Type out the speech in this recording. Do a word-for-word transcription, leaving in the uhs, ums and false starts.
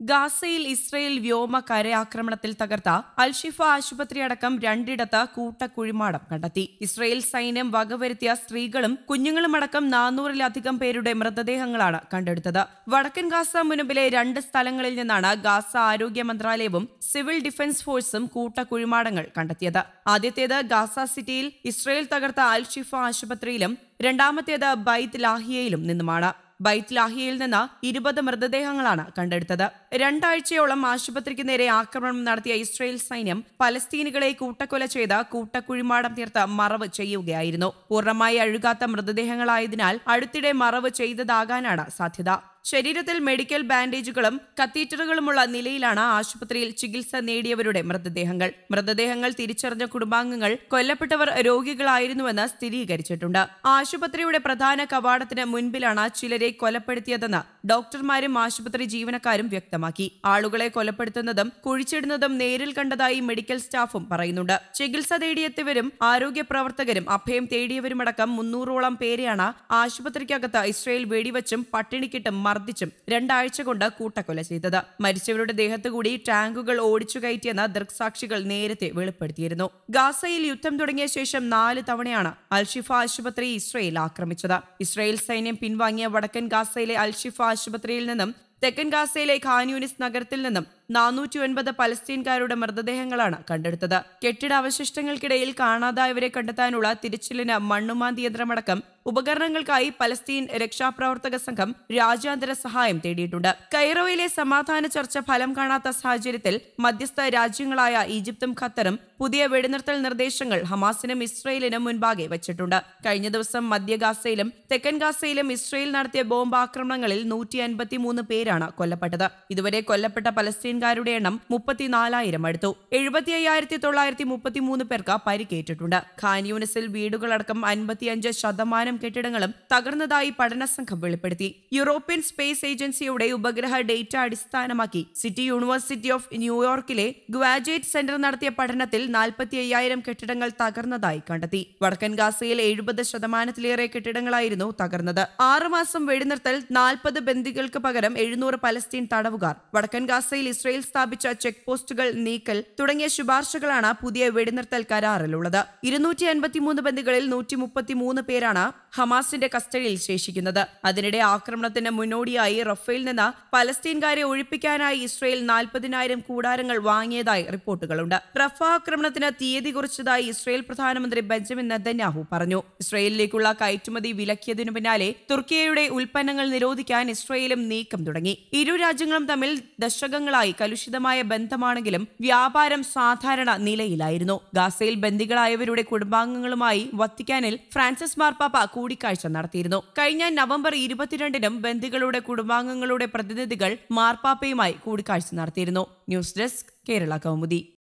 ഗാസയിൽ ഇസ്രയേൽ വ്യോമ കരയാക്രമണത്തിൽ തകർത്ത അൽഷിഫ ആശുപത്രി അടക്കം രണ്ടിടത്ത് കൂട്ടക്കുഴിമാടം കണ്ടെത്തി. ഇസ്രയേൽ സൈന്യം വകവരുത്തിയ സ്ത്രീകളും കുഞ്ഞുങ്ങളുമടക്കം നാനൂറിലധികം പേരുടെ മൃതദേഹങ്ങളാണ് കണ്ടെടുത്തത്. വടക്കൻ ഗാസ മുനമ്പിലെ രണ്ട് സ്ഥലങ്ങളിൽ നിന്നാണ് ഗാസ ആരോഗ്യ മന്ത്രാലയവും സിവിൽ ഡിഫൻസ് ഫോഴ്സും കൂട്ടക്കുഴിമാടങ്ങൾ കണ്ടെത്തിയത്. ആദ്യത്തേത് ഗാസ സിറ്റിയിൽ ഇസ്രയേൽ തകർത്ത അൽഷിഫ ആശുപത്രിയിലും രണ്ടാമത്തേത് ബൈത്ത് ലാഹിയയിലും നിന്നുമാണ്. ബൈത്ത് ലാഹിയയിൽ നിന്ന് ഇരുപത് മൃതദേഹങ്ങളാണ് കണ്ടെടുത്തത്. രണ്ടാഴ്ചയോളം ആശുപത്രിക്ക് നേരെ ആക്രമണം നടത്തിയ ഇസ്രയേൽ സൈന്യം പലസ്തീനികളെ കൂട്ടക്കൊല ചെയ്ത് കൂട്ടക്കുഴിമാടം തീർത്ത് മറവ് ചെയ്യുകയായിരുന്നു. പൂർണ്ണമായി അഴുകാത്ത മൃതദേഹങ്ങളായതിനാൽ അടുത്തിടെ മറവ് ചെയ്തതാകാനാണ് സാധ്യത. ശരീരത്തിൽ മെഡിക്കൽ ബാൻഡേജുകളും കത്തീറ്ററുകളുമുള്ള നിലയിലാണ് ആശുപത്രിയിൽ ചികിത്സ നേടിയവരുടെ മൃതദേഹങ്ങൾ. മൃതദേഹങ്ങൾ തിരിച്ചറിഞ്ഞ കുടുംബാംഗങ്ങൾ കൊല്ലപ്പെട്ടവർ രോഗികളായിരുന്നുവെന്ന് സ്ഥിരീകരിച്ചിട്ടുണ്ട്. ആശുപത്രിയുടെ പ്രധാന കവാടത്തിന് മുൻപിലാണ് ചിലരെ കൊലപ്പെടുത്തിയതെന്ന് ഡോക്ടർമാരും ആശുപത്രി ജീവനക്കാരും വ്യക്തമാക്കി. ആളുകളെ കൊലപ്പെടുത്തുന്നതും കുഴിച്ചിടുന്നതും നേരിൽ കണ്ടതായി മെഡിക്കൽ സ്റ്റാഫും പറയുന്നുണ്ട്. ചികിത്സ തേടിയെത്തിയവരും ആരോഗ്യ പ്രവർത്തകരും അഭയം തേടിയവരുമടക്കം മുന്നൂറോളം പേരെയാണ് ആശുപത്രിക്കകത്ത് ഇസ്രയേൽ വെടിവച്ചും പട്ടിണിക്കിട്ടും മർദ്ദിച്ചും രണ്ടാഴ്ച കൊണ്ട് കൂട്ടക്കൊല ചെയ്തത്. മരിച്ചവരുടെ ദേഹത്തുകൂടി ടാങ്കുകൾ ഓടിച്ചു കയറ്റിയെന്ന് ദൃക്സാക്ഷികൾ നേരത്തെ വെളിപ്പെടുത്തിയിരുന്നു. ഗാസയിൽ യുദ്ധം തുടങ്ങിയ ശേഷം നാല് തവണയാണ് അൽഷിഫ ആശുപത്രി ഇസ്രയേൽ ആക്രമിച്ചത്. ഇസ്രയേൽ സൈന്യം പിൻവാങ്ങിയ വടക്കൻ ഗാസയിലെ അൽഷിഫ ആശുപത്രിയിൽ നിന്നും തെക്കൻ ഗാസയിലെ ഖാൻ യൂനിസ് നഗരത്തിൽ നിന്നും നാനൂറ്റി ഒൻപത് പലസ്തീൻകാരുടെ മൃതദേഹങ്ങളാണ് കണ്ടെടുത്തത്. കെട്ടിട അവശിഷ്ടങ്ങൾക്കിടയിൽ കാണാതായവരെ കണ്ടെത്താനുള്ള തിരച്ചിലിന് മണ്ണുമാന്തി യന്ത്രമടക്കം ഉപകരണങ്ങൾക്കായി പലസ്തീൻ രക്ഷാപ്രവർത്തക സംഘം രാജ്യാന്തര സഹായം തേടിയിട്ടുണ്ട്. കൈറോയിലെ സമാധാന ചർച്ച ഫലം കാണാത്ത സാഹചര്യത്തിൽ മധ്യസ്ഥ രാജ്യങ്ങളായ ഈജിപ്തും ഖത്തറും പുതിയ വെടിനിർത്തൽ നിർദ്ദേശങ്ങൾ ഹമാസിനും ഇസ്രയേലിനും മുൻപാകെ വച്ചിട്ടുണ്ട്. കഴിഞ്ഞ ദിവസം മധ്യ ഗാസയിലും തെക്കൻ ഗാസയിലും ഇസ്രയേൽ നടത്തിയ ബോംബാക്രമണങ്ങളിൽ നൂറ്റി അൻപത്തിമൂന്ന് പേരാണ് കൊല്ലപ്പെട്ടത്. ഇതുവരെ കൊല്ലപ്പെട്ട പലസ്തീൻകാരുടെ എണ്ണം മുപ്പത്തിനാലായിരം അടുത്തു. എഴുപത്തി അയ്യായിരത്തി തൊള്ളായിരത്തി മുപ്പത്തിമൂന്ന് പേർക്ക് പരിക്കേറ്റിട്ടുണ്ട്. ഖാൻ യൂനിസിൽ വീടുകളടക്കം അൻപത്തിയഞ്ച് ശതമാനം കെട്ടിടങ്ങളും തകർന്നതായി പഠനസംഘം വെളിപ്പെടുത്തി. യൂറോപ്യൻ സ്പേസ് ഏജൻസിയുടെ ഉപഗ്രഹ ഡേറ്റ അടിസ്ഥാനമാക്കി സിറ്റി യൂണിവേഴ്സിറ്റി ഓഫ് ന്യൂയോർക്കിലെ ഗ്വാജേറ്റ് സെന്റർ നടത്തിയ പഠനത്തിൽ നാൽപ്പത്തി അയ്യായിരം കെട്ടിടങ്ങൾ തകർന്നതായി കണ്ടെത്തി. വടക്കൻ ഗാസയിൽ എഴുപത് ശതമാനത്തിലേറെ കെട്ടിടങ്ങളായിരുന്നു തകർന്നത്. ആറുമാസം വെടിനിർത്തൽ, നാൽപ്പത് ബന്ദികൾക്ക് പകരം എഴുന്നൂറ് പലസ്തീൻ തടവുകാർ, വടക്കൻ ഗാസയിൽ ഇസ്രയേൽ സ്ഥാപിച്ച ചെക്ക് പോസ്റ്റുകൾ നീക്കൽ തുടങ്ങിയ ശുപാർശകളാണ് പുതിയ വെടിനിർത്തൽ കരാറിലുള്ളത്. ഇരുന്നൂറ്റി അൻപത്തിമൂന്ന് ബന്ദികളിൽ നൂറ്റി മുപ്പത്തിമൂന്ന് പേരാണ് ഹമാസിന്റെ കസ്റ്റഡിയിൽ ശേഷിക്കുന്നത്. അതിനിടെ ആക്രമണത്തിന് മുന്നോടിയായി റഫേൽ നിന്ന് പലസ്തീൻകാരെ ഒഴിപ്പിക്കാനായി ഇസ്രയേൽ നാൽപ്പതിനായിരം കൂടാരങ്ങൾ വാങ്ങിയതായി റിപ്പോർട്ടുകളുണ്ട്. റഫ ആക്രമണത്തിന് തീയതി കുറിച്ചതായി ഇസ്രയേൽ പ്രധാനമന്ത്രി ബെഞ്ചമിൻ നെതന്യാഹു പറഞ്ഞു. ഇസ്രയേലിലേക്കുള്ള കയറ്റുമതി വിലക്കിയതിനു പിന്നാലെ തുർക്കിയയുടെ ഉൽപ്പന്നങ്ങൾ നിരോധിക്കാൻ ഇസ്രയേലും നീക്കം തുടങ്ങി. ഇരു രാജ്യങ്ങളും തമ്മിൽ ദശകങ്ങളായി കലുഷിതമായ ബന്ധമാണെങ്കിലും വ്യാപാരം സാധാരണ നിലയിലായിരുന്നു. ഗാസയിൽ ബന്ദികളായവരുടെ കുടുംബാംഗങ്ങളുമായി വത്തിക്കാനിൽ ഫ്രാൻസിസ് മാർപ്പാപ്പ കൂടിക്കാഴ്ച നടത്തിയിരുന്നു. കഴിഞ്ഞ നവംബർ ഇരുപത്തിരണ്ടിനും ബന്ദികളുടെ കുടുംബാംഗങ്ങളുടെ പ്രതിനിധികൾ മാർപ്പാപ്പയുമായി കൂടിക്കാഴ്ച നടത്തിയിരുന്നു. News desk, Kerala Kaumudi.